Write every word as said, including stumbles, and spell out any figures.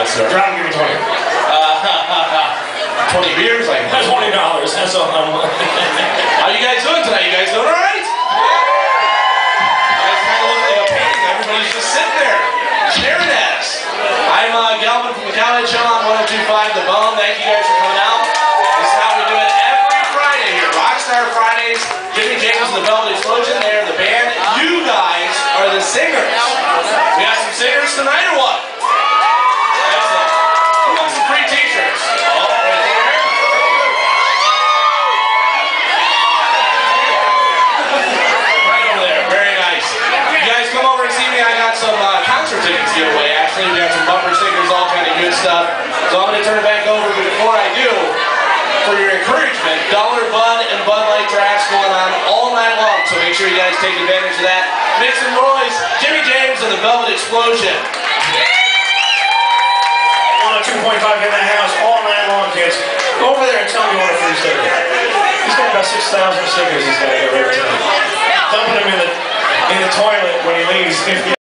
sir. Drop and give me twenty. Uh, twenty beers, like That's twenty dollars. That's all I'm. How you guys doing tonight? You guys doing all right? You guys kind of look like a painting. Everybody's just sitting there, staring at us. I'm uh, Galvin from the Cowhead Show on one oh two point five The Bone. Thank you guys for coming out. This is how we do it every Friday here. Rockstar Fridays. Jimmy James and the Velvet Explosion. They're the band. You guys are the singers. We got some singers tonight or what? Excellent. Who wants some free t-shirts? Oh, right there. Right over there. Very nice. You guys come over and see me. I got some uh, concert tickets to give away. Actually, we got some bumper stickers, all kind of good stuff. So I'm going to turn it back over, but before I do, for your encouragement, Dollar Bud and Bud Light drafts going on all night long, so make sure you guys take advantage of that. Make some noise, Jimmy James and the Velvet Explosion. one oh two point five in the house all night long, kids. Go over there and tell me you want a free sticker. He's got about six thousand stickers he's got to get rid of tonight. Dumping them in the, in the toilet when he leaves.